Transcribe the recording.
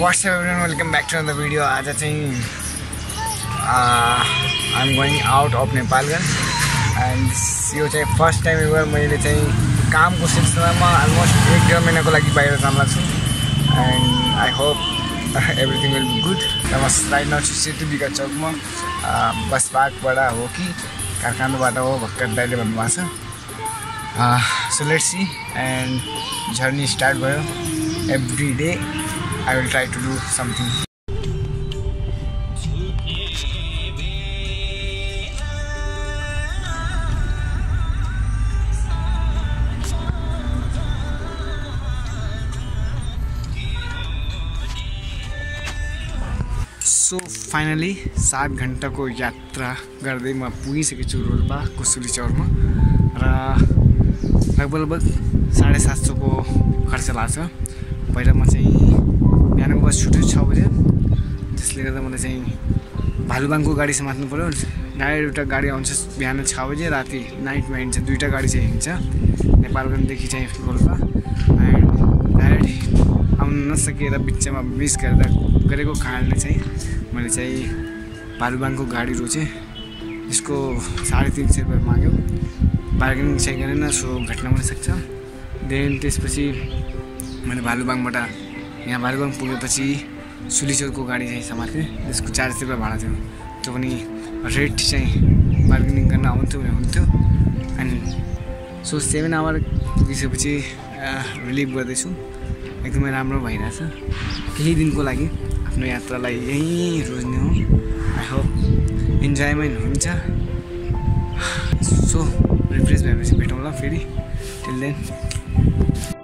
What's up everyone, welcome back to another video. आज चाहिँ I'm going out of Nepalganj and यो चाहिँ first time ever मैले चाहिँ कामको सिलसिलामा अलमोस्ट 1-1.5 महिनाको लागि बाहिर जान लाग्छु and I hope everything will be good. I'm right now सेतु विकास चौकमा बस पार्कबाट हो कि कारखानाबाट हो भक्कर दाइले भन्नुभएको छ. So let's see and journey start भयो. Every day I will try to do something. So finally 7 घण्टाको यात्रा गर्दै म पुगिसकेको छु रोल्पाको सुलीचौरमा र लगभग 750 को खर्च लाग्छ. पहिला म चाहिँ बिहानको बस छुट्यो 6 बजे, त्यसले गर्दा मलाई चाहिँ भालुबाङको गाडी समात्नु पर्यो. डाइरेक्ट एउटा गाडी आउँछ बिहान 6 बजे, राति नाइटमा हिँड्छ. दुईटा गाडी चाहिँ हिँड्छ नेपालगञ्जदेखि चाहिँ रोल्पा. एन्ड डाइरेक्ट आउन नसकेर बिचमा मिस गरेको कारणले चाहिँ मैले चाहिँ भालुबाङको गाडी रोजेँ. यसको 350 रुपियाँ माग्यो. बार्गेनिङ चाहिँ गरेन, सो घटना हुन सक्छ. देन त्यसपछि मैले भालुबाङबाट यहाँ भालुबाङ पुगेपछि सुलीचौरको गाडी चाहिँ समातेँ. त्यसको 400 रुपियाँ भाडा थियो. त्यो पनि रेट चाहिँ बार्गेनिङ गर्न आउँथ्यो भने हुन्थ्यो. एन्ड सो 7 आवर पुगिसकेपछि रिलिभ गर्दैछु. एकदमै राम्रो भइरहेछ. केही दिनको लागि आफ्नो यात्रालाई यहीँ रोज्ने हो. आई होप इन्जोयमेन्ट हुन्छ. सो रिफ्रेस भएपछि भेटौँला फेरि. Till then